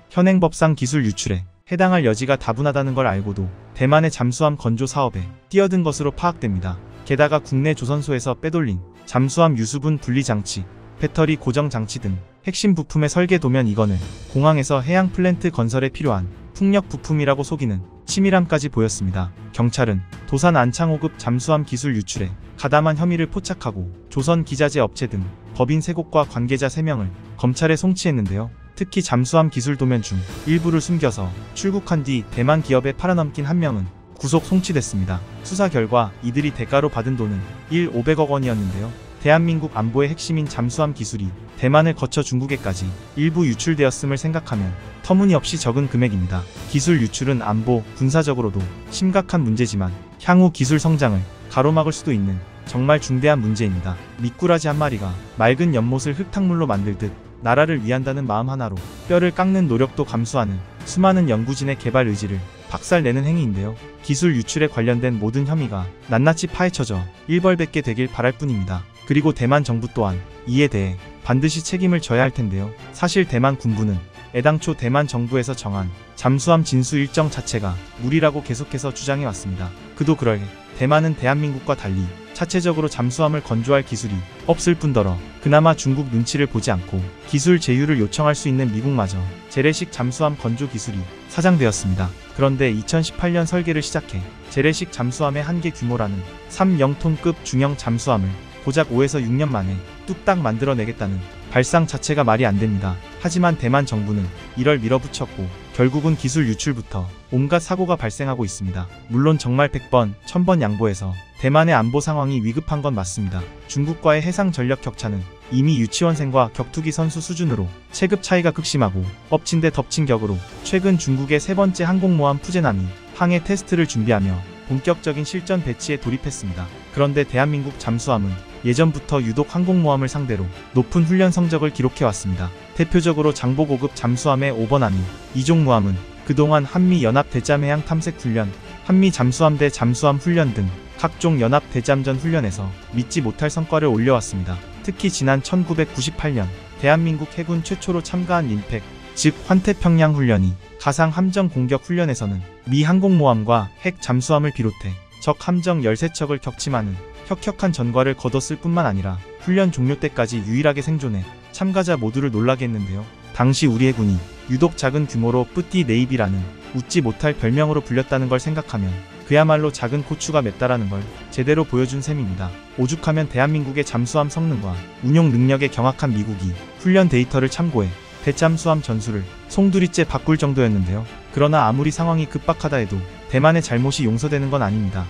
현행법상 기술 유출에 해당할 여지가 다분하다는 걸 알고도 대만의 잠수함 건조 사업에 뛰어든 것으로 파악됩니다. 게다가 국내 조선소에서 빼돌린 잠수함 유수분 분리 장치, 배터리 고정 장치 등 핵심 부품의 설계 도면 이건을 공항에서 해양 플랜트 건설에 필요한 풍력 부품이라고 속이는 치밀함까지 보였습니다. 경찰은 도산 안창 호급 잠수함 기술 유출에 가담한 혐의를 포착하고 조선 기자재 업체 등 법인 세 곳과 관계자 세 명을 검찰에 송치했는데요. 특히 잠수함 기술 도면 중 일부를 숨겨서 출국한 뒤 대만 기업에 팔아넘긴 한 명은 구속 송치됐습니다. 수사 결과 이들이 대가로 받은 돈은 일 오백억 원이었는데요. 대한민국 안보의 핵심인 잠수함 기술이 대만을 거쳐 중국에까지 일부 유출되었음을 생각하면 터무니없이 적은 금액입니다. 기술 유출은 안보, 군사적으로도 심각한 문제지만 향후 기술 성장을 가로막을 수도 있는 정말 중대한 문제입니다. 미꾸라지 한 마리가 맑은 연못을 흙탕물로 만들듯 나라를 위한다는 마음 하나로 뼈를 깎는 노력도 감수하는 수많은 연구진의 개발 의지를 박살내는 행위인데요. 기술 유출에 관련된 모든 혐의가 낱낱이 파헤쳐져 일벌백계 되길 바랄 뿐입니다. 그리고 대만 정부 또한 이에 대해 반드시 책임을 져야 할 텐데요. 사실 대만 군부는 애당초 대만 정부에서 정한 잠수함 진수 일정 자체가 무리라고 계속해서 주장해왔습니다. 그도 그럴 대만은 대한민국과 달리 자체적으로 잠수함을 건조할 기술이 없을 뿐더러 그나마 중국 눈치를 보지 않고 기술 제휴를 요청할 수 있는 미국마저 재래식 잠수함 건조 기술이 사장되었습니다. 그런데 이천십팔 년 설계를 시작해 재래식 잠수함의 한계 규모라는 삼 톤급 중형 잠수함을 고작 오에서 육 년 만에 뚝딱 만들어내겠다는 발상 자체가 말이 안 됩니다. 하지만 대만 정부는 이를 밀어붙였고 결국은 기술 유출부터 온갖 사고가 발생하고 있습니다. 물론 정말 백 번, 천 번 양보해서 대만의 안보 상황이 위급한 건 맞습니다. 중국과의 해상 전력 격차는 이미 유치원생과 격투기 선수 수준으로 체급 차이가 극심하고 엎친 데 덮친 격으로 최근 중국의 세 번째 항공모함 푸제남이 항해 테스트를 준비하며 본격적인 실전 배치에 돌입했습니다. 그런데 대한민국 잠수함은 예전부터 유독 항공모함을 상대로 높은 훈련 성적을 기록해왔습니다. 대표적으로 장보고급 잠수함의 오번함인 이종무함은 그동안 한미연합 대잠해양 탐색훈련, 한미 잠수함대 잠수함 훈련 등 각종 연합 대잠전 훈련에서 믿지 못할 성과를 올려왔습니다. 특히 지난 천구백구십팔 년 대한민국 해군 최초로 참가한 림팩, 즉 환태평양 훈련이 가상 함정 공격 훈련에서는 미 항공모함과 핵 잠수함을 비롯해 적 함정 열세 척을 격침하는 혁혁한 전과를 거뒀을 뿐만 아니라 훈련 종료 때까지 유일하게 생존해 참가자 모두를 놀라게 했는데요. 당시 우리 해군이 유독 작은 규모로 뿌띠 네이비라는 웃지 못할 별명으로 불렸다는 걸 생각하면 그야말로 작은 고추가 맵다라는 걸 제대로 보여준 셈입니다. 오죽하면 대한민국의 잠수함 성능과 운용 능력에 경악한 미국이 훈련 데이터를 참고해 대잠수함 전술을 송두리째 바꿀 정도였는데요. 그러나 아무리 상황이 급박하다 해도 대만의 잘못이 용서되는 건 아닙니다.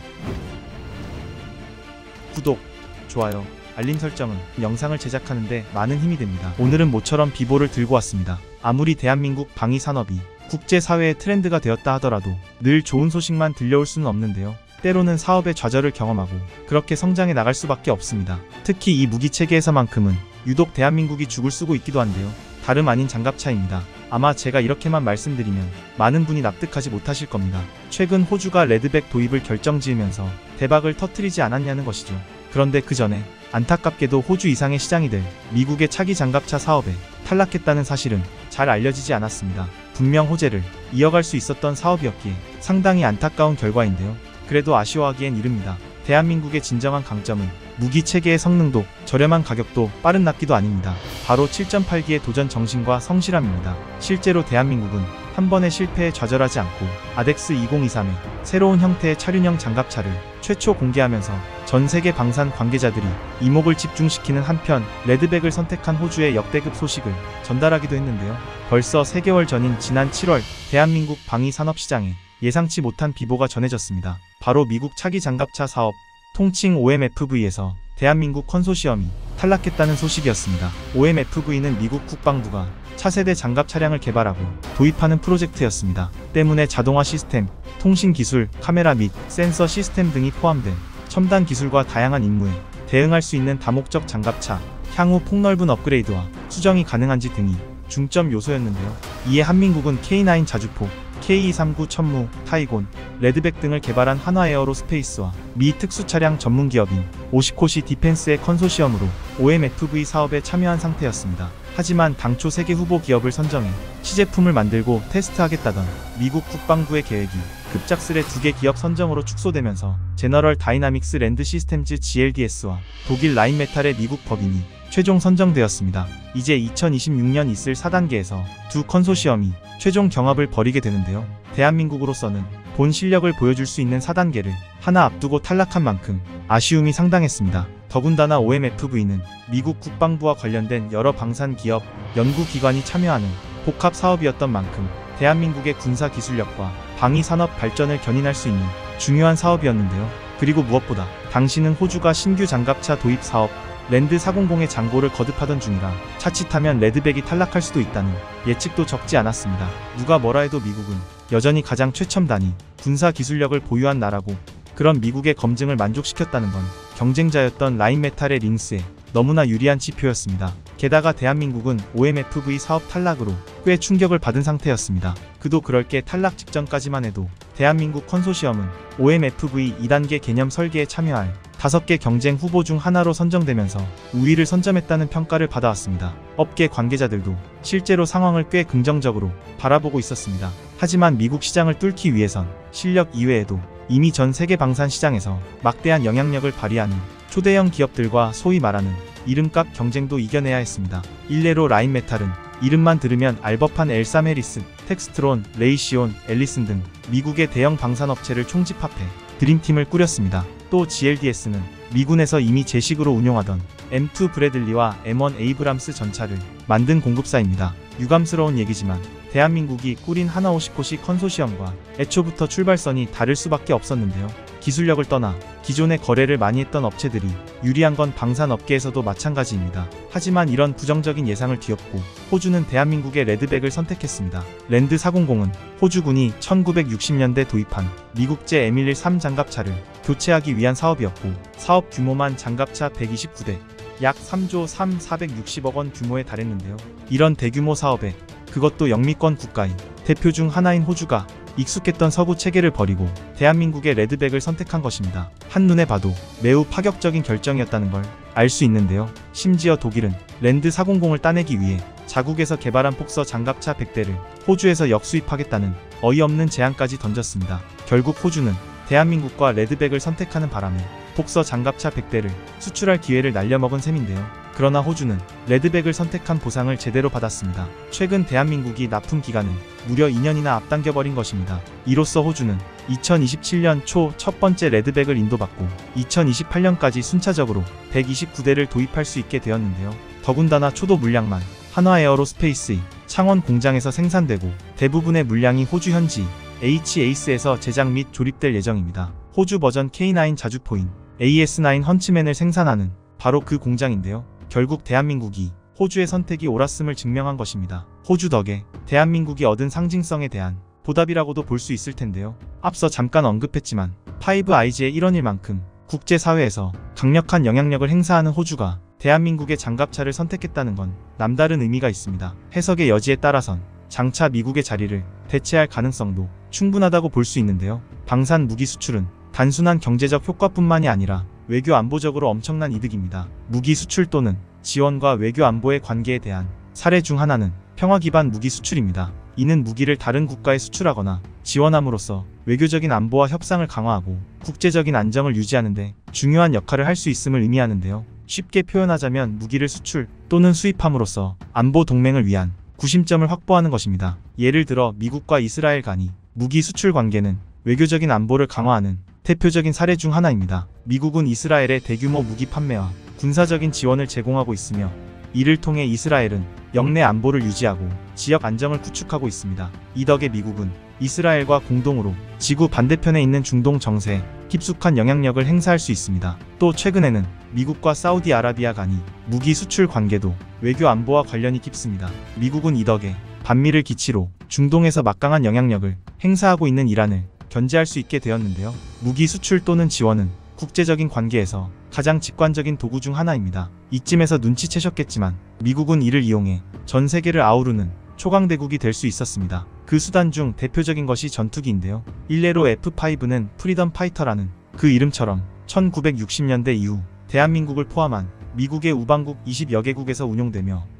구독, 좋아요, 알림 설정은 영상을 제작하는데 많은 힘이 됩니다. 오늘은 모처럼 비보를 들고 왔습니다. 아무리 대한민국 방위산업이 국제사회의 트렌드가 되었다 하더라도 늘 좋은 소식만 들려올 수는 없는데요. 때로는 사업의 좌절을 경험하고 그렇게 성장해 나갈 수밖에 없습니다. 특히 이 무기체계에서만큼은 유독 대한민국이 죽을 쓰고 있기도 한데요. 다름 아닌 장갑차입니다. 아마 제가 이렇게만 말씀드리면 많은 분이 납득하지 못하실 겁니다. 최근 호주가 레드백 도입을 결정지으면서 대박을 터뜨리지 않았냐는 것이죠. 그런데 그 전에 안타깝게도 호주 이상의 시장이 될 미국의 차기 장갑차 사업에 탈락했다는 사실은 잘 알려지지 않았습니다. 분명 호재를 이어갈 수 있었던 사업이었기에 상당히 안타까운 결과인데요. 그래도 아쉬워하기엔 이릅니다. 대한민국의 진정한 강점은 무기 체계의 성능도 저렴한 가격도 빠른 납기도 아닙니다. 바로 칠 점 팔 기의 도전 정신과 성실함입니다. 실제로 대한민국은 한 번의 실패에 좌절하지 않고 아덱스 이천이십삼의 새로운 형태의 차륜형 장갑차를 최초 공개하면서 전 세계 방산 관계자들이 이목을 집중시키는 한편 레드백을 선택한 호주의 역대급 소식을 전달하기도 했는데요. 벌써 세 개월 전인 지난 칠월 대한민국 방위산업시장에 예상치 못한 비보가 전해졌습니다. 바로 미국 차기 장갑차 사업 통칭 오엠에프브이에서 대한민국 컨소시엄이 탈락했다는 소식이었습니다. 오엠에프브이는 미국 국방부가 차세대 장갑 차량을 개발하고 도입하는 프로젝트였습니다. 때문에 자동화 시스템, 통신 기술, 카메라 및 센서 시스템 등이 포함된 첨단 기술과 다양한 임무에 대응할 수 있는 다목적 장갑차, 향후 폭넓은 업그레이드와 수정이 가능한지 등이 중점 요소였는데요. 이에 한민국은 케이 나인 자주포, 케이 이백삼십구 천무, 타이곤, 레드백 등을 개발한 한화에어로스페이스와 미 특수차량 전문기업인 오시코시 디펜스의 컨소시엄으로 오엠에프브이 사업에 참여한 상태였습니다. 하지만 당초 세계 후보 기업을 선정해 시제품을 만들고 테스트하겠다던 미국 국방부의 계획이 급작스레 두 개 기업 선정으로 축소되면서 제너럴 다이나믹스 랜드 시스템즈 지엘디에스와 독일 라인메탈의 미국 법인이 최종 선정되었습니다. 이제 이천이십육 년 있을 사 단계에서 두 컨소시엄이 최종 경합을 벌이게 되는데요. 대한민국으로서는 본 실력을 보여줄 수 있는 사 단계를 하나 앞두고 탈락한 만큼 아쉬움이 상당했습니다. 더군다나 오엠에프브이는 미국 국방부와 관련된 여러 방산 기업, 연구기관이 참여하는 복합 사업이었던 만큼 대한민국의 군사 기술력과 방위 산업 발전을 견인할 수 있는 중요한 사업이었는데요. 그리고 무엇보다 당시는 호주가 신규 장갑차 도입 사업 랜드 사백의 장고를 거듭하던 중이라 자칫하면 레드백이 탈락할 수도 있다는 예측도 적지 않았습니다. 누가 뭐라 해도 미국은 여전히 가장 최첨단이 군사 기술력을 보유한 나라고, 그런 미국의 검증을 만족시켰다는 건 경쟁자였던 라인메탈의 링스에 너무나 유리한 지표였습니다. 게다가 대한민국은 오엠에프브이 사업 탈락으로 꽤 충격을 받은 상태였습니다. 그도 그럴 게 탈락 직전까지만 해도 대한민국 컨소시엄은 오엠에프브이 이 단계 개념 설계에 참여할 다섯 개 경쟁 후보 중 하나로 선정되면서 우위를 선점했다는 평가를 받아왔습니다. 업계 관계자들도 실제로 상황을 꽤 긍정적으로 바라보고 있었습니다. 하지만 미국 시장을 뚫기 위해선 실력 이외에도 이미 전 세계 방산 시장에서 막대한 영향력을 발휘하는 초대형 기업들과 소위 말하는 이름값 경쟁도 이겨내야 했습니다. 일례로 라인메탈은 이름만 들으면 알 법한 엘사메리스, 텍스트론, 레이시온, 앨리슨 등 미국의 대형 방산업체를 총집합해 드림팀을 꾸렸습니다. 또 지엘디에스는 미군에서 이미 제식으로 운용하던 엠 투 브래들리와 엠 원 에이브람스 전차를 만든 공급사입니다. 유감스러운 얘기지만 대한민국이 꾸린 하나오시코시 컨소시엄과 애초부터 출발선이 다를 수밖에 없었는데요. 기술력을 떠나 기존에 거래를 많이 했던 업체들이 유리한 건 방산업계에서도 마찬가지입니다. 하지만 이런 부정적인 예상을 뒤엎고 호주는 대한민국의 레드백을 선택했습니다. 랜드 사백은 호주군이 천구백육십 년대 도입한 미국제 에밀 삼 장갑차를 교체하기 위한 사업이었고, 사업 규모만 장갑차 백이십구 대, 약 삼조 삼천사백육십억 원 규모에 달했는데요. 이런 대규모 사업에 그것도 영미권 국가인 대표 중 하나인 호주가 익숙했던 서구 체계를 버리고 대한민국의 레드백을 선택한 것입니다. 한눈에 봐도 매우 파격적인 결정이었다는 걸 알 수 있는데요. 심지어 독일은 랜드 사백을 따내기 위해 자국에서 개발한 폭서 장갑차 백 대를 호주에서 역수입하겠다는 어이없는 제안까지 던졌습니다. 결국 호주는 대한민국과 레드백을 선택하는 바람에 폭서 장갑차 백 대를 수출할 기회를 날려먹은 셈인데요. 그러나 호주는 레드백을 선택한 보상을 제대로 받았습니다. 최근 대한민국이 납품 기간을 무려 이 년이나 앞당겨버린 것입니다. 이로써 호주는 이천이십칠 년 초 첫 번째 레드백을 인도받고 이천이십팔 년까지 순차적으로 백이십구 대를 도입할 수 있게 되었는데요. 더군다나 초도 물량만 한화에어로스페이스의 창원 공장에서 생산되고 대부분의 물량이 호주 현지 에이치에이스에서 제작 및 조립될 예정입니다. 호주 버전 케이 나인 자주포인 에이에스 나인 헌츠맨을 생산하는 바로 그 공장인데요. 결국 대한민국이 호주의 선택이 옳았음을 증명한 것입니다. 호주 덕에 대한민국이 얻은 상징성에 대한 보답이라고도 볼 수 있을 텐데요. 앞서 잠깐 언급했지만 파이브 아이즈의 일원일 만큼 국제사회에서 강력한 영향력을 행사하는 호주가 대한민국의 장갑차를 선택했다는 건 남다른 의미가 있습니다. 해석의 여지에 따라선 장차 미국의 자리를 대체할 가능성도 충분하다고 볼 수 있는데요. 방산 무기 수출은 단순한 경제적 효과뿐만이 아니라 외교 안보적으로 엄청난 이득입니다. 무기 수출 또는 지원과 외교 안보의 관계에 대한 사례 중 하나는 평화 기반 무기 수출입니다. 이는 무기를 다른 국가에 수출하거나 지원함으로써 외교적인 안보와 협상을 강화하고 국제적인 안정을 유지하는 데 중요한 역할을 할 수 있음을 의미하는데요. 쉽게 표현하자면 무기를 수출 또는 수입함으로써 안보 동맹을 위한 구심점을 확보하는 것입니다. 예를 들어 미국과 이스라엘 간의 무기 수출 관계는 외교적인 안보를 강화하는 대표적인 사례 중 하나입니다. 미국은 이스라엘에 대규모 무기 판매와 군사적인 지원을 제공하고 있으며, 이를 통해 이스라엘은 영내 안보를 유지하고 지역 안정을 구축하고 있습니다. 이 덕에 미국은 이스라엘과 공동으로 지구 반대편에 있는 중동 정세에 깊숙한 영향력을 행사할 수 있습니다. 또 최근에는 미국과 사우디아라비아 간의 무기 수출 관계도 외교 안보와 관련이 깊습니다. 미국은 이 덕에 반미를 기치로 중동에서 막강한 영향력을 행사하고 있는 이란을 견제할 수 있게 되었는데요. 무기 수출 또는 지원은 국제적인 관계에서 가장 직관적인 도구 중 하나입니다. 이쯤에서 눈치채셨겠지만 미국은 이를 이용해 전 세계를 아우르는 초강대국이 될 수 있었습니다. 그 수단 중 대표적인 것이 전투기인데요. 일례로 에프 파이브는 프리덤 파이터라는 그 이름처럼 천구백육십 년대 이후 대한민국을 포함한 미국의 우방국 이십여 개국에서 운용되며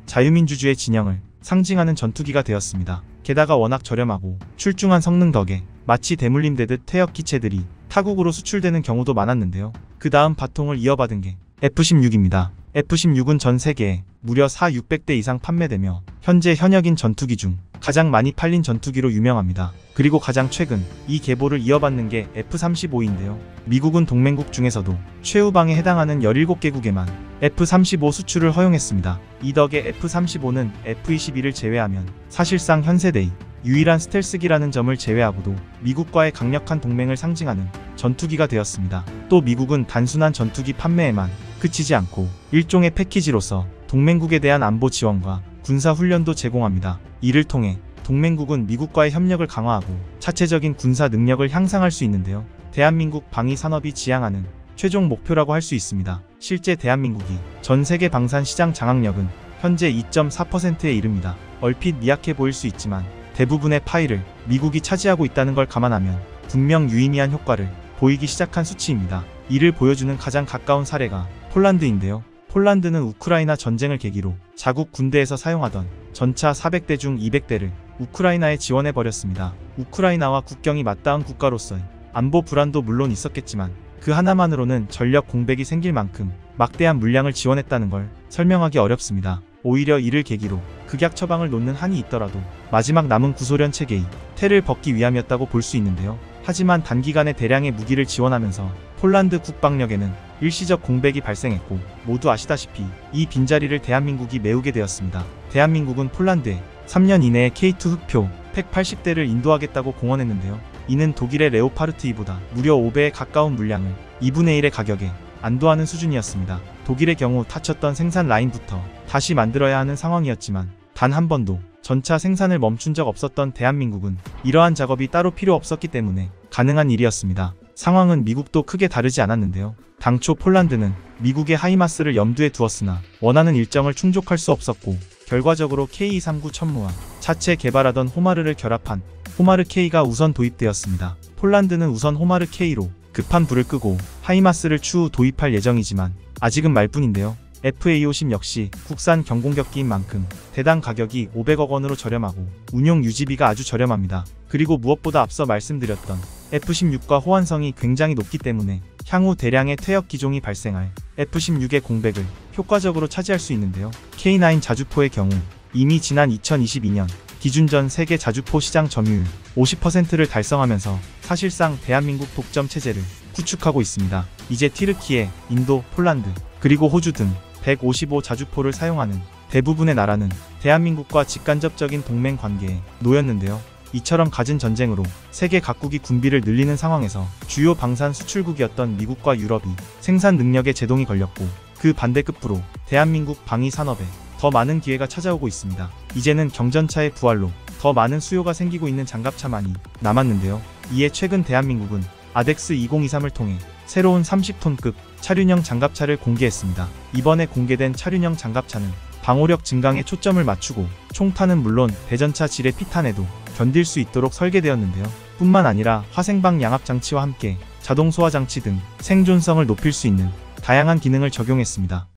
자유민주주의 진영을 상징하는 전투기가 되었습니다. 게다가 워낙 저렴하고 출중한 성능 덕에 마치 대물림되듯 퇴역 기체들이 타국으로 수출되는 경우도 많았는데요. 그 다음 바통을 이어받은 게 에프 십육입니다. 에프 십육은 전 세계에 무려 사천육백 대 이상 판매되며 현재 현역인 전투기 중 가장 많이 팔린 전투기로 유명합니다. 그리고 가장 최근 이 계보를 이어받는 게 에프 삼십오인데요. 미국은 동맹국 중에서도 최우방에 해당하는 열일곱 개국에만 에프 삼십오 수출을 허용했습니다. 이 덕에 에프 삼십오는 에프 이십이를 제외하면 사실상 현세대의 유일한 스텔스기라는 점을 제외하고도 미국과의 강력한 동맹을 상징하는 전투기가 되었습니다. 또 미국은 단순한 전투기 판매에만 그치지 않고 일종의 패키지로서 동맹국에 대한 안보 지원과 군사 훈련도 제공합니다. 이를 통해 동맹국은 미국과의 협력을 강화하고 자체적인 군사 능력을 향상할 수 있는데요. 대한민국 방위 산업이 지향하는 최종 목표라고 할 수 있습니다. 실제 대한민국이 전 세계 방산 시장 장악력은 현재 이 점 사 퍼센트에 이릅니다. 얼핏 미약해 보일 수 있지만 대부분의 파이를 미국이 차지하고 있다는 걸 감안하면 분명 유의미한 효과를 보이기 시작한 수치입니다. 이를 보여주는 가장 가까운 사례가 폴란드인데요. 폴란드는 우크라이나 전쟁을 계기로 자국 군대에서 사용하던 전차 사백 대 중 이백 대를 우크라이나에 지원해버렸습니다. 우크라이나와 국경이 맞닿은 국가로서의 안보 불안도 물론 있었겠지만 그 하나만으로는 전력 공백이 생길 만큼 막대한 물량을 지원했다는 걸 설명하기 어렵습니다. 오히려 이를 계기로 극약 처방을 놓는 한이 있더라도 마지막 남은 구소련 체계의 태를 벗기 위함이었다고 볼 수 있는데요. 하지만 단기간에 대량의 무기를 지원하면서 폴란드 국방력에는 일시적 공백이 발생했고 모두 아시다시피 이 빈자리를 대한민국이 메우게 되었습니다. 대한민국은 폴란드에 삼 년 이내에 케이 투 흑표 백팔십 대를 인도하겠다고 공언했는데요. 이는 독일의 레오파르트 이보다 무려 오 배에 가까운 물량을 이분의 일의 가격에 안도하는 수준이었습니다. 독일의 경우 닫혔던 생산 라인부터 다시 만들어야 하는 상황이었지만 단 한 번도 전차 생산을 멈춘 적 없었던 대한민국은 이러한 작업이 따로 필요 없었기 때문에 가능한 일이었습니다. 상황은 미국도 크게 다르지 않았는데요. 당초 폴란드는 미국의 하이마스를 염두에 두었으나 원하는 일정을 충족할 수 없었고 결과적으로 케이 이백삼십구 천무와 차체 개발하던 호마르를 결합한 호마르 K가 우선 도입되었습니다. 폴란드는 우선 호마르 K로 급한 불을 끄고 하이마스를 추후 도입할 예정이지만 아직은 말뿐인데요. 에프에이 오십 역시 국산 경공격기인 만큼 대당 가격이 오백억 원으로 저렴하고 운용 유지비가 아주 저렴합니다. 그리고 무엇보다 앞서 말씀드렸던 에프 십육과 호환성이 굉장히 높기 때문에 향후 대량의 퇴역 기종이 발생할 에프 십육의 공백을 효과적으로 차지할 수 있는데요. 케이 나인 자주포의 경우 이미 지난 이천이십이 년 기준전 세계 자주포 시장 점유율 오십 퍼센트를 달성하면서 사실상 대한민국 독점 체제를 구축하고 있습니다. 이제 튀르키예, 인도, 폴란드, 그리고 호주 등 백오십오 자주포를 사용하는 대부분의 나라는 대한민국과 직간접적인 동맹 관계에 놓였는데요. 이처럼 갖은 전쟁으로 세계 각국이 군비를 늘리는 상황에서 주요 방산 수출국이었던 미국과 유럽이 생산 능력에 제동이 걸렸고 그 반대급부로 대한민국 방위 산업에 더 많은 기회가 찾아오고 있습니다. 이제는 경전차의 부활로 더 많은 수요가 생기고 있는 장갑차만이 남았는데요. 이에 최근 대한민국은 아덱스 이천이십삼을 통해 새로운 삼십 톤급 차륜형 장갑차를 공개했습니다. 이번에 공개된 차륜형 장갑차는 방호력 증강에 초점을 맞추고 총탄은 물론 대전차 질의 피탄에도 견딜 수 있도록 설계되었는데요. 뿐만 아니라 화생방 양압장치와 함께 자동 소화 장치 등 생존성을 높일 수 있는 다양한 기능을 적용했습니다.